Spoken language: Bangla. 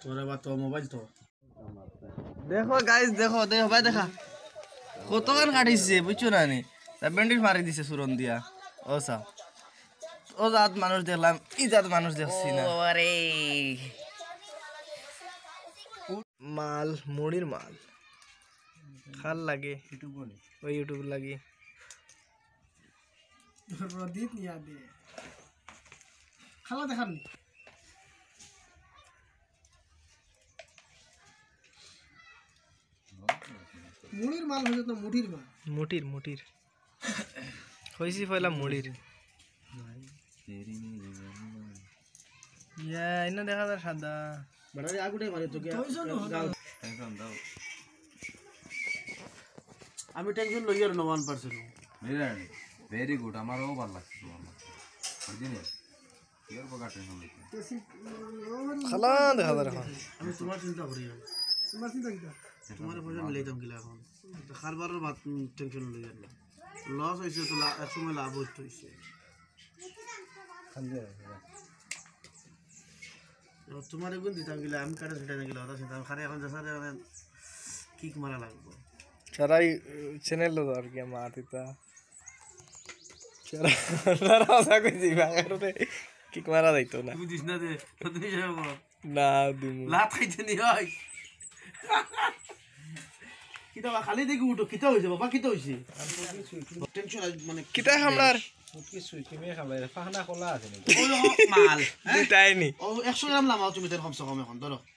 তোরে বা তো মোবাইল তো দেখো গাইস দেখো দেখো ভাই দেখা কতক্ষণ কাটিছে বুঝছো না নি ব্যান্ডেজ মারি দিছে সুরন দিয়া ও সা ও জাত মানুষ দেখলাম ই জাত মানুষ দেখছি না আরে মাল মুড়ির মাল খাল লাগে ওই ইউটিউব লাগে রদিত নিয়া দে খালা দেখান মুড়ির মাল হইছে তো মুঠির মাল মুটির হইছি পয়লা মুড়ির ইয়া ইনা দেখা যায় সাদা বড়ারে আগুটাই মারি তো টেনশন দাও আমি টেনশন লই আর 1% ভেরি গুড আমারও ভালো লাগছে তোমার অরিজিনাল কিয়ার বগা টেনশন লইছে খালা দেখা যায় এখন আমি তোমার চিন্তা করি তোমার চিন্তা কি তোমার পয়সা মিলাইতাম কিলা এখন খারবারের বাত টেনশন লই আর লস হইছে তো এক সময় লাভ হইছে তোমার গুণ দিতাম গিলা আমি কাটা সেটা গিলা ওটা সেটা খারে এখন সারে কিক মারা লাগবে সারাই চ্যানেল লো আর কি আমার আতিতা সারা ওসা কই দিবা কারণে কিক মারা যাইতো না তুমি দিস না দে তুমি যাও না দিমু লাভ খাইতে নি হয় কিটা খালি দেখি উঠো কিটা হইছে বাবা কিটা হইছে টেনশন মানে কিটা হামলার কিছুই তুমি খাবে ফাহনা খোলা আছে মাল দুটাই নি ও 100 গ্রাম লামাও তুমি তেল কমসে কম এখন ধরো